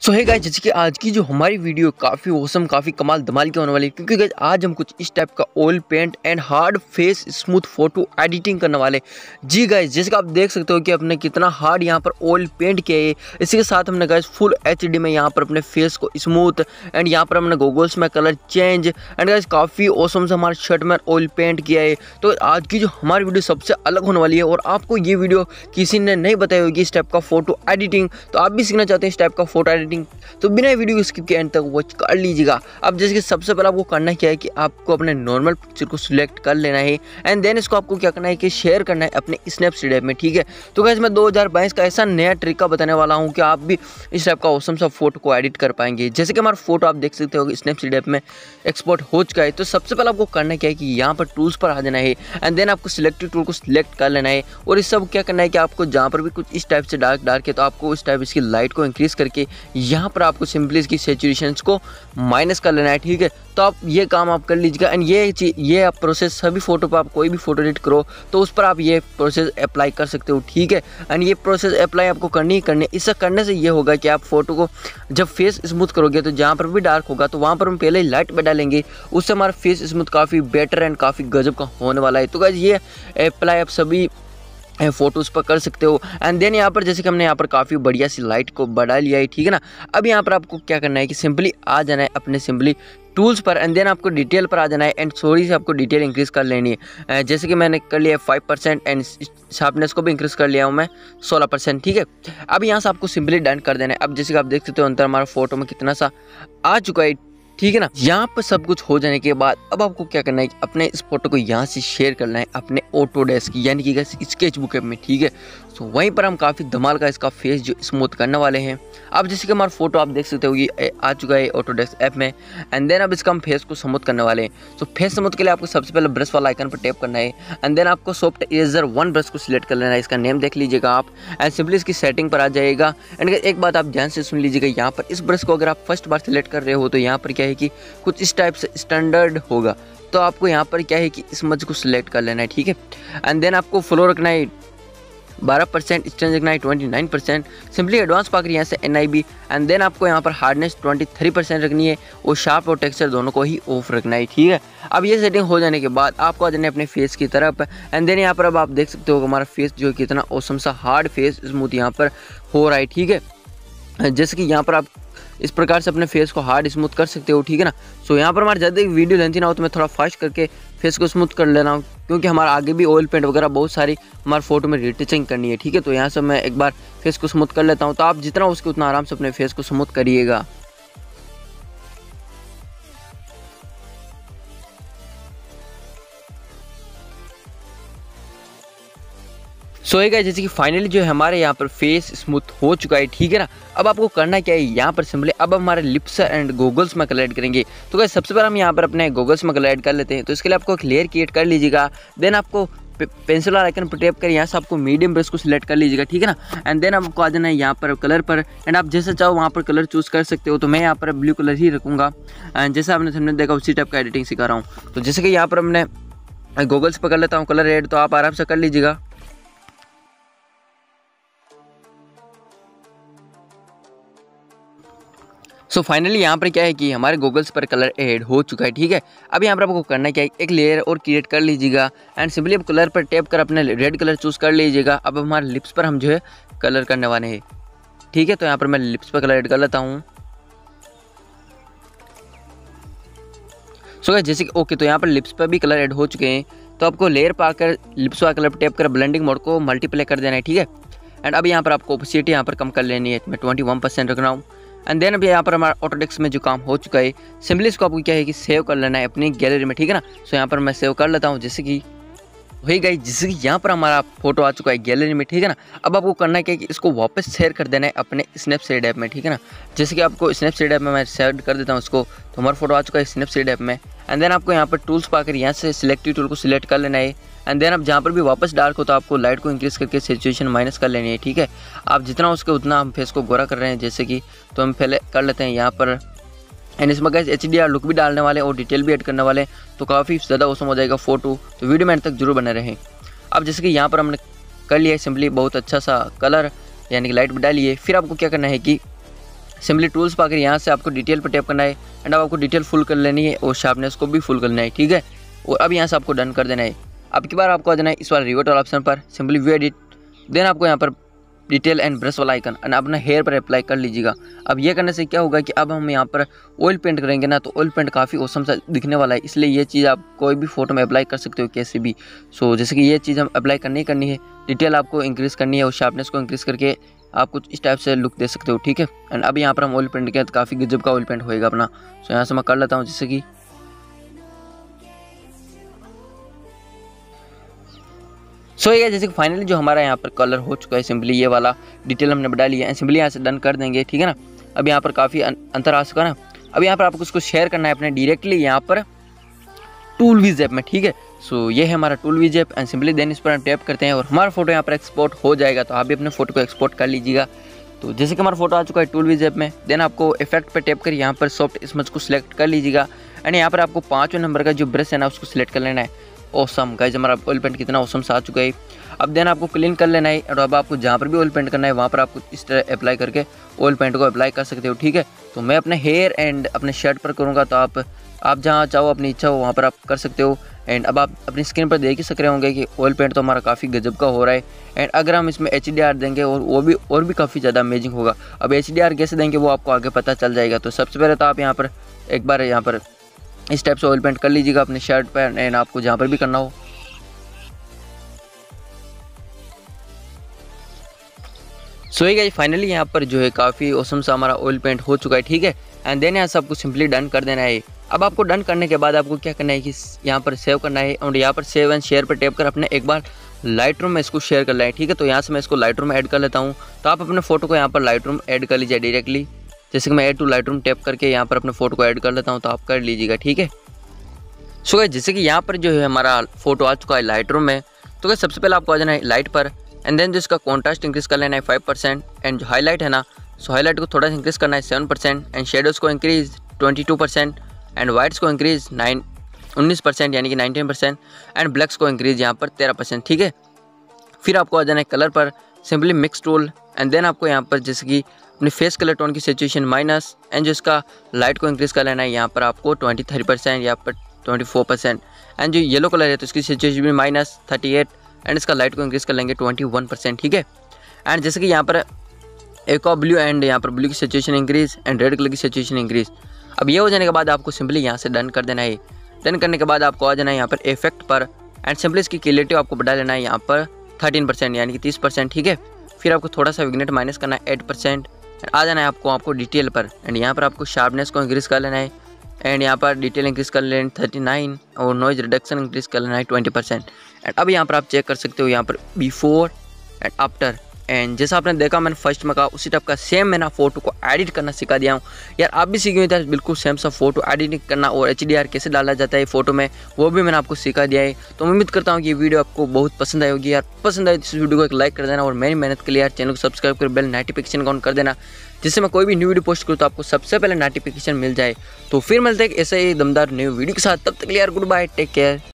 सो है गाइस, जैसे कि आज की जो हमारी वीडियो काफ़ी औसम काफ़ी कमाल धमाल की होने वाली है, क्योंकि गाइस आज हम कुछ इस टाइप का oil paint and hard face smooth photo editing करने वाले। जी गाइस, जैसे कि आप देख सकते हो कि अपने कितना हार्ड यहाँ पर ऑयल पेंट किया है। इसी के साथ हमने गाइस फुल HD में यहाँ पर अपने फेस को स्मूथ एंड यहाँ पर हमने गॉगल्स में कलर चेंज एंड गाइस काफ़ी औसम से हमारे शर्ट में ऑयल पेंट किया है। तो आज की जो हमारी वीडियो सबसे अलग होने वाली है और आपको ये वीडियो किसी ने नहीं बताई होगी इस टाइप का फोटो एडिटिंग, तो आप भी सीखना चाहते हैं इस टाइप का फोटो एडिटिंग, तो बिना वीडियो स्किप के एंड तक वॉच कर लीजिएगा। अब जैसे कि सबसे पहले आपको करना क्या है कि आपको अपने नॉर्मल पिक्चर को सिलेक्ट कर लेना है एंड देन इसको आपको क्या करना है कि शेयर करना है अपने स्नैपसीड ऐप में। ठीक है, तो गाइस मैं 2022 का ऐसा नया तरीका बताने वाला हूं कि आप भी इस टाइप का ऑसम सा फोटो को एडिट कर पाएंगे। जैसे कि हमारा फोटो आप देख सकते हो स्नैपसीड ऐप में एक्सपोर्ट हो चुका है। तो सबसे पहले आपको करना क्या है कि यहाँ पर टूल्स पर आ जाना है एंड देन आपको सिलेक्टेड टूल को सिलेक्ट कर लेना है और इस सब क्या करना है कि आपको जहाँ पर भी कुछ इस टाइप से डार्क है तो आपको इस टाइप इसकी लाइट को इंक्रीज करके यहाँ पर आपको सिंपली इसकी सैचुरेशंस को माइनस कर लेना है। ठीक है, तो आप ये काम आप कर लीजिएगा एंड ये आप प्रोसेस सभी फोटो पर आप कोई भी फोटो एडिट करो तो उस पर आप ये प्रोसेस अप्लाई कर सकते हो। ठीक है, एंड ये प्रोसेस अप्लाई आपको करनी ही करनी। इससे करने से ये होगा कि आप फोटो को जब फेस स्मूथ करोगे तो जहाँ पर भी डार्क होगा तो वहाँ पर हम पहले ही लाइट में डालेंगे, उससे हमारा फेस स्मूथ काफ़ी बेटर एंड काफ़ी गजब का होने वाला है। तो गाइस ये अप्लाई आप सभी फोटोज़ पर कर सकते हो एंड देन यहाँ पर जैसे कि हमने यहाँ पर काफ़ी बढ़िया सी लाइट को बढ़ा लिया है। ठीक है ना, अब यहाँ पर आपको क्या करना है कि सिंपली आ जाना है अपने सिंपली टूल्स पर एंड देन आपको डिटेल पर आ जाना है एंड थोड़ी सी आपको डिटेल इंक्रीज़ कर लेनी है। जैसे कि मैंने कर लिया 5% एंड शार्पनेस को भी इंक्रीज़ कर लिया हूँ मैं 16%। ठीक है, अब यहाँ से आपको सिंपली डन कर देना है। अब जैसे कि आप देख सकते हो अंदर हमारा फोटो में कितना सा आ चुका है। ठीक है ना, यहाँ पर सब कुछ हो जाने के बाद अब आपको क्या करना है कि अपने इस फोटो को यहाँ से शेयर करना है अपने ऑटोडेस्क यानी कि स्केचबुक ऐप में। ठीक है, तो वहीं पर हम काफ़ी धमाल का इसका फेस जो स्मूथ करने वाले हैं। अब जैसे कि हमारा फोटो आप देख सकते हो ये आ चुका है ऑटोडेस्क ऐप में एंड देन अब इसका हम फेस को स्मूथ करने वाले हैं। तो फेस स्मूथ के लिए आपको सबसे पहले ब्रश वाला आइकन पर टैप करना है एंड देन आपको सॉफ्ट इरेजर 1 ब्रश को सिलेक्ट कर लेना है। इसका नेम देख लीजिएगा आप एंड सिंपली इसकी सेटिंग पर आ जाएगा। एंड एक बात आप ध्यान से सुन लीजिएगा, यहाँ पर इस ब्रश को अगर आप फर्स्ट बार सिलेक्ट कर रहे हो तो यहाँ पर क्या है कि कुछ इस टाइप से स्टैंडर्ड होगा, तो आपको यहाँ पर क्या है कि इस मज को सिलेक्ट कर लेना है। ठीक है, एंड देन आपको फ्लो रखना है 12%, स्ट्रेंथ रखना है 29%, सिंपली एडवांस पाकर यहाँ से NIB एंड देन आपको यहाँ पर हार्डनेस 23% रखनी है और शार्प और टेक्सचर दोनों को ही ऑफ रखना है। ठीक है, अब ये सेटिंग हो जाने के बाद आपको आ जाना है अपने फेस की तरफ एंड देन यहाँ पर अब आप देख सकते हो हमारा फेस जो कितना औसम सा हार्ड फेस स्मूथ यहाँ पर हो रहा है। ठीक है, जैसे कि यहाँ पर आप इस प्रकार से अपने फेस को हार्ड स्मूथ कर सकते हो। ठीक है ना, सो यहाँ पर हमारे ज़्यादा वीडियो लेंथी ना हो तो मैं थोड़ा फास्ट करके फेस को स्मूथ कर लेना हूँ, क्योंकि हमारा आगे भी ऑयल पेंट वगैरह बहुत सारी हमारे फोटो में रिटचिंग करनी है। ठीक है, तो यहाँ से मैं एक बार फेस को स्मूथ कर लेता हूँ, तो आप जितना हो सके उतना आराम से अपने फेस को स्मूथ करिएगा। सो गाइस, जैसे कि फाइनली जो है हमारे यहाँ पर फेस स्मूथ हो चुका है। ठीक है ना, अब आपको करना क्या है, यहाँ पर सिंपली अब हमारे लिप्स एंड गॉगल्स में कलर ऐड करेंगे। तो गाइस सबसे पहले हम यहाँ पर अपने गॉगल्स में कलर ऐड कर लेते हैं। तो इसके लिए आपको एक लेयर क्रिएट कर लीजिएगा, देन आपको पेंसिल वाला आइकन पर टैप कर यहाँ से आपको मीडियम ब्रश को सिलेक्ट कर लीजिएगा। ठीक है ना, एंड देन आपको आ जाना है यहाँ पर कलर पर एंड आप जैसा चाहो वहाँ पर कलर चूज़ कर सकते हो। तो मैं यहाँ पर ब्लू कलर ही रखूँगा एंड जैसा आपने सामने देखा उसी टाइप का एडिटिंग सिखा रहा हूँ। तो जैसे कि यहाँ पर हमने गॉगल्स पर कर लेता हूँ कलर ऐड, तो आप आराम से कर लीजिएगा। सो फाइनली यहाँ पर क्या है कि हमारे गॉगल्स पर कलर ऐड हो चुका है। ठीक है, अब यहाँ पर आपको करना क्या है, एक लेयर और क्रिएट कर लीजिएगा एंड सिंपली अब कलर पर टैप कर अपने रेड कलर चूज़ कर लीजिएगा। अब हमारे लिप्स पर हम जो है कलर करने वाले हैं। ठीक है, तो यहाँ पर मैं लिप्स पर कलर ऐड कर लेता हूँ। सो गाइस जैसे कि ओके, तो यहाँ पर लिप्स पर भी कलर ऐड हो चुके हैं। तो आपको लेयर पर आकर लिप्स वाला कलर पर टैप कर ब्लेंडिंग मोड को मल्टीप्लाई कर देना है। ठीक है, एंड अब यहाँ पर आपको ओपेसिटी यहाँ पर कम कर लेनी है, मैं 21% रख रहा हूँ। एंड देन अब यहाँ पर हमारा ऑटोडेस्क में जो काम हो चुका है, सिंपली इसको आपको क्या है कि सेव कर लेना है अपनी गैलरी में। ठीक है ना, सो यहाँ पर मैं सेव कर लेता हूँ। जैसे कि वही गाइस, जैसे कि यहाँ पर हमारा फोटो आ चुका है गैलरी में। ठीक है ना, अब आपको करना क्या है कि इसको वापस शेयर कर देना है अपने स्नैपसीड ऐप में। ठीक है ना, जैसे कि आपको स्नैपसीड ऐप में मैं शेयर कर देता हूँ इसको, तो हमारा फोटो आ चुका है स्नैपसीड ऐप में एंड देन आपको यहाँ पर टूल्स पाकर यहाँ से सिलेक्टिव टूल को सिलेक्ट कर लेना है एंड देन अब जहाँ पर भी वापस डार्क हो तो आपको लाइट को इंक्रीज करके सैचुरेशन माइनस कर लेनी है। ठीक है, आप जितना उसके उतना हम फेस को गोरा कर रहे हैं जैसे कि, तो हम पहले कर लेते हैं यहाँ पर एंड इसमें गाइस HDR लुक भी डालने वाले और डिटेल भी ऐड करने वाले हैं, तो काफ़ी ज़्यादा औसम हो जाएगा फोटो। तो वीडियो में अंत तक जरूर बने रहें। अब जैसे कि यहाँ पर हमने कर लिया है सिंपली बहुत अच्छा सा कलर यानी कि लाइट डालिए। फिर आपको क्या करना है कि सिंपली टूल्स पाकर यहाँ से आपको डिटेल पर टैप करना है एंड अब आपको डिटेल फुल कर लेनी है और शार्पनेस को भी फुल करना है, ठीक है। और अब यहाँ से आपको डन कर देना है। अब की बार आपको आ जाना है इस वाला रिवर्ट वाला ऑप्शन पर, सिंपली व्यू एडिट, देन आपको यहाँ पर डिटेल एंड ब्रश वाला आइकन एंड अपना हेयर पर अप्लाई कर लीजिएगा। अब ये करने से क्या होगा कि अब हम यहाँ पर ऑयल पेंट करेंगे ना, तो ऑयल पेंट काफ़ी औसम सा दिखने वाला है, इसलिए ये चीज़ आप कोई भी फोटो में अप्लाई कर सकते हो कैसे भी। सो जैसे कि ये चीज़ हम अप्लाई करनी है, डिटेल आपको इंक्रीज़ करनी है और शार्पनेस को इंक्रीज़ करके आप कुछ इस टाइप से लुक दे सकते हो, ठीक है। एंड अब यहाँ पर हम ऑयल पेंट किया तो काफ़ी गजब का ऑयल पेंट होएगा अपना। सो यहाँ से मैं कर लेता हूँ जैसे कि ये जैसे कि फाइनली जो हमारा यहाँ पर कलर हो चुका है, सिंपली ये वाला डिटेल हमने बढ़ा लिया है, सिंपली यहाँ से डन कर देंगे, ठीक है ना। अब यहाँ पर काफ़ी अंतर आ चुका ना। अब यहाँ पर आपको उसको शेयर करना है अपने डायरेक्टली यहाँ पर टूल विज ऐप में, ठीक है। सो ये है हमारा Toolwiz app and simply then इस पर हम टैप करते हैं और हमारा फोटो यहाँ पर एक्सपोर्ट हो जाएगा। तो आप भी अपने फोटो को एक्सपोर्ट कर लीजिएगा। तो जैसे कि हमारा फोटो आ चुका है टूल विज ऐप में, देन आपको इफेक्ट पर टैप कर यहाँ पर सॉफ्ट स्मज को सिलेक्ट कर लीजिएगा एंड यहाँ पर आपको 5वें नंबर का जो ब्रश है ना उसको सिलेक्ट कर लेना है। ऑसम गाइस, हमारा ऑयल पेंट कितना ऑसम सा आ चुका है। अब देन आपको क्लीन कर लेना है और अब आपको जहाँ पर भी ऑयल पेंट करना है वहाँ पर आपको इस तरह अप्लाई करके ऑयल पेंट को अप्लाई कर सकते हो, ठीक है। तो मैं अपने हेयर एंड अपने शर्ट पर करूँगा, तो आप जहाँ चाहो अपनी इच्छा हो वहाँ पर आप कर सकते हो। एंड अब आप अपनी स्क्रीन पर देख ही सक रहे होंगे कि ऑयल पेंट तो हमारा काफ़ी गजब का हो रहा है। एंड अगर हम इसमें HDR देंगे और भी काफ़ी ज़्यादा अमेजिंग होगा। अब HDR कैसे देंगे वो आपको आगे पता चल जाएगा। तो सबसे पहले तो आप यहाँ पर एक बार यहाँ पर इस टाइप से ऑयल पेंट कर लीजिएगा अपने शर्ट पर एंड आपको जहाँ पर भी करना हो। सो ये गाइस फाइनली यहाँ पर जो है काफ़ी औसम सा हमारा ऑयल पेंट हो चुका है, ठीक है। एंड देन यहाँ सब कुछ सिंपली डन कर देना है। अब आपको डन करने के बाद आपको क्या करना है कि यहाँ पर सेव करना है और यहाँ पर सेव एंड शेयर पर टैप कर अपने एक बार लाइट रूम में इसको शेयर कर लें, ठीक है। तो यहाँ से मैं इसको लाइट रूम में ऐड कर लेता हूँ। तो आप अपने फोटो को यहाँ पर लाइट रूम ऐड कर लीजिए डायरेक्टली। जैसे कि मैं add to Lightroom tap करके यहाँ पर अपने फोटो को ऐड कर लेता हूँ, तो आप कर लीजिएगा, ठीक है। सो जैसे कि यहाँ पर जो है हमारा फोटो आ चुका है लाइट रूम में। तो सबसे पहले आपको आ जाना है लाइट पर एंड देन जो इसका कॉन्ट्रास्ट इंक्रीज कर लेना है 5% एंड जो हाईलाइट है ना, सो हाईलाइट को थोड़ा सा इंक्रीज करना है 7% एंड शेडोज़ को इंक्रीज 22% एंड वाइट्स को इंक्रीज 19% यानी कि 19% एंड ब्लैक्स को इंक्रीज यहाँ पर 13%, ठीक है। फिर आपको आ जाना है कलर पर, simply mix tool and then आपको यहाँ पर जैसे कि अपने फेस कलर टोन की सिचुएशन माइनस एंड जो इसका लाइट को इंक्रीज कर लेना है यहाँ पर आपको 23% यहाँ पर 24% एंड जो येलो कलर है तो इसकी सिचुएशन भी -38 एंड इसका लाइट को इंक्रीज कर लेंगे 21%, ठीक है। एंड जैसे कि यहाँ पर एक और ब्लू एंड यहाँ पर ब्लू की situation increase and red colour की सिचुएशन इंक्रीज। अब ये हो जाने के बाद आपको सिंपली यहाँ से डन कर देना है। डन करने के बाद आपको आ जाना है यहाँ पर इफेक्ट पर एंड सिंपली इसकी क्लियरिटी आपको बढ़ा लेना है यहाँ पर 13% यानी कि 30%, ठीक है। फिर आपको थोड़ा सा विग्नेट माइनस करना है 8% एंड आ जाना है आपको डिटेल पर एंड यहाँ पर आपको शार्पनेस को इंक्रीज कर लेना है एंड यहाँ पर डिटेल इंक्रीज कर लेना 39 और नॉइज रिडक्शन इंक्रीज कर लेना है 20%। एंड अब यहाँ पर आप चेक कर सकते हो यहाँ पर बिफोर एंड आफ्टर एंड जैसा आपने देखा मैंने फर्स्ट में कहा उसी टाइप का सेम मैं ना फोटो को एडिट करना सिखा दिया हूँ यार। आप भी सीखे हुए बिल्कुल सेम सा फोटो एडिटिंग करना और HDR कैसे डाला जाता है फोटो में, वो भी मैंने आपको सिखा दिया है। तो मैं उम्मीद करता हूँ कि ये वीडियो आपको बहुत पसंद आई होगी यार। पसंद आई तो इस वीडियो को एक लाइक कर देना और मेरी मेहनत के लिए यार चैनल को सब्सक्राइब कर बेल नोटिफिकेशन ऑन कर देना, जिससे मैं कोई भी न्यू वीडियो पोस्ट करूँ तो आपको सबसे पहले नोटिफिकेशन मिल जाए। तो फिर मिलते हैं ऐसे ही दमदार न्यू वीडियो के साथ, तब तक के लिए यार गुड बाय, टेक केयर।